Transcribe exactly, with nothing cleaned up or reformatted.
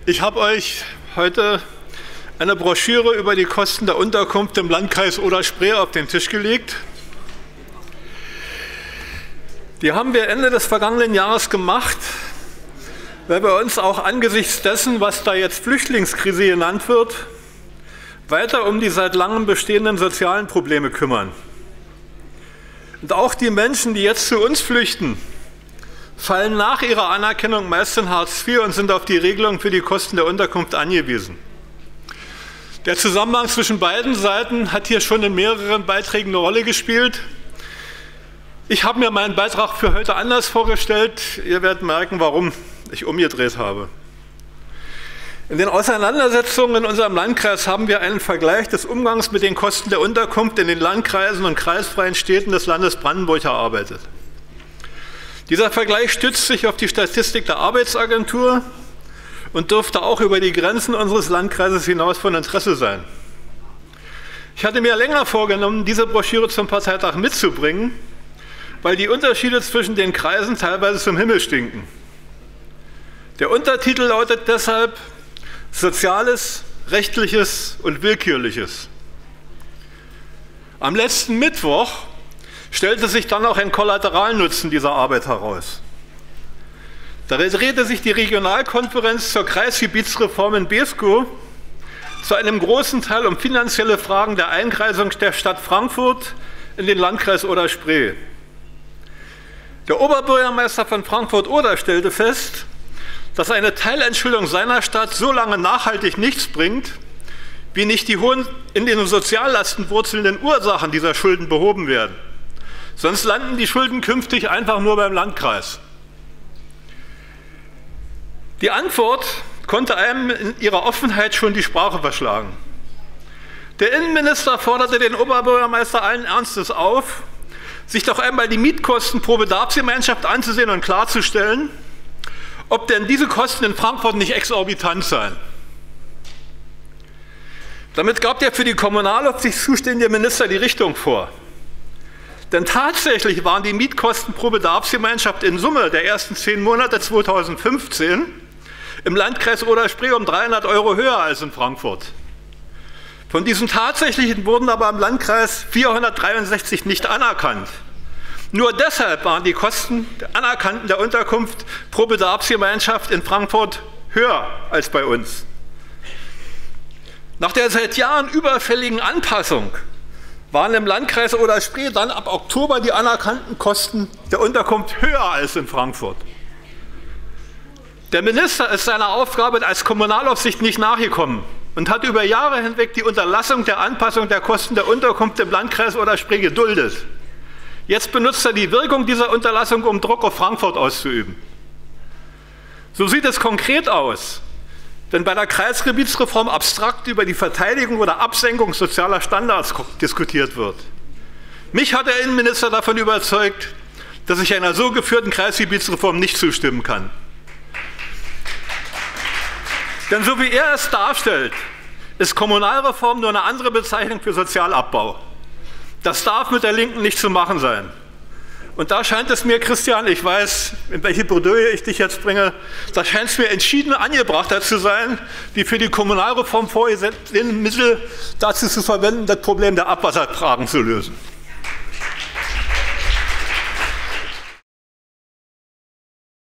Ich habe euch heute eine Broschüre über die Kosten der Unterkunft im Landkreis Oder-Spree auf den Tisch gelegt. Die haben wir Ende des vergangenen Jahres gemacht, weil wir uns auch angesichts dessen, was da jetzt Flüchtlingskrise genannt wird, weiter um die seit langem bestehenden sozialen Probleme kümmern. Und auch die Menschen, die jetzt zu uns flüchten, fallen nach ihrer Anerkennung meist in Hartz vier und sind auf die Regelung für die Kosten der Unterkunft angewiesen. Der Zusammenhang zwischen beiden Seiten hat hier schon in mehreren Beiträgen eine Rolle gespielt. Ich habe mir meinen Beitrag für heute anders vorgestellt. Ihr werdet merken, warum ich umgedreht habe. In den Auseinandersetzungen in unserem Landkreis haben wir einen Vergleich des Umgangs mit den Kosten der Unterkunft in den Landkreisen und kreisfreien Städten des Landes Brandenburg erarbeitet. Dieser Vergleich stützt sich auf die Statistik der Arbeitsagentur und dürfte auch über die Grenzen unseres Landkreises hinaus von Interesse sein. Ich hatte mir länger vorgenommen, diese Broschüre zum Parteitag mitzubringen, weil die Unterschiede zwischen den Kreisen teilweise zum Himmel stinken. Der Untertitel lautet deshalb Soziales, Rechtliches und Willkürliches. Am letzten Mittwoch stellte sich dann auch ein Kollateralnutzen dieser Arbeit heraus. Da drehte sich die Regionalkonferenz zur Kreisgebietsreform in Beeskow zu einem großen Teil um finanzielle Fragen der Einkreisung der Stadt Frankfurt in den Landkreis Oder-Spree. Der Oberbürgermeister von Frankfurt-Oder stellte fest, dass eine Teilentschuldung seiner Stadt so lange nachhaltig nichts bringt, wie nicht die hohen in den Soziallasten wurzelnden Ursachen dieser Schulden behoben werden. Sonst landen die Schulden künftig einfach nur beim Landkreis. Die Antwort konnte einem in ihrer Offenheit schon die Sprache verschlagen. Der Innenminister forderte den Oberbürgermeister allen Ernstes auf, sich doch einmal die Mietkosten pro Bedarfsgemeinschaft anzusehen und klarzustellen, ob denn diese Kosten in Frankfurt nicht exorbitant seien. Damit gab der für die Kommunalaufsicht zuständige Minister die Richtung vor. Denn tatsächlich waren die Mietkosten pro Bedarfsgemeinschaft in Summe der ersten zehn Monate zweitausendfünfzehn im Landkreis Oder-Spree um dreihundert Euro höher als in Frankfurt. Von diesen tatsächlichen wurden aber im Landkreis vierhundertdreiundsechzig nicht anerkannt. Nur deshalb waren die Kosten der anerkannten der Unterkunft pro Bedarfsgemeinschaft in Frankfurt höher als bei uns. Nach der seit Jahren überfälligen Anpassung waren im Landkreis Oder-Spree dann ab Oktober die anerkannten Kosten der Unterkunft höher als in Frankfurt. Der Minister ist seiner Aufgabe als Kommunalaufsicht nicht nachgekommen und hat über Jahre hinweg die Unterlassung der Anpassung der Kosten der Unterkunft im Landkreis Oder-Spree geduldet. Jetzt benutzt er die Wirkung dieser Unterlassung, um Druck auf Frankfurt auszuüben. So sieht es konkret aus, wenn bei der Kreisgebietsreform abstrakt über die Verteidigung oder Absenkung sozialer Standards diskutiert wird. Mich hat der Innenminister davon überzeugt, dass ich einer so geführten Kreisgebietsreform nicht zustimmen kann. Denn so wie er es darstellt, ist Kommunalreform nur eine andere Bezeichnung für Sozialabbau. Das darf mit der Linken nicht zu machen sein. Und da scheint es mir, Christian, ich weiß, in welche Bredouille ich dich jetzt bringe, da scheint es mir entschieden angebrachter zu sein, die für die Kommunalreform vorgesehenen Mittel dazu zu verwenden, das Problem der Abwasserfragen zu lösen.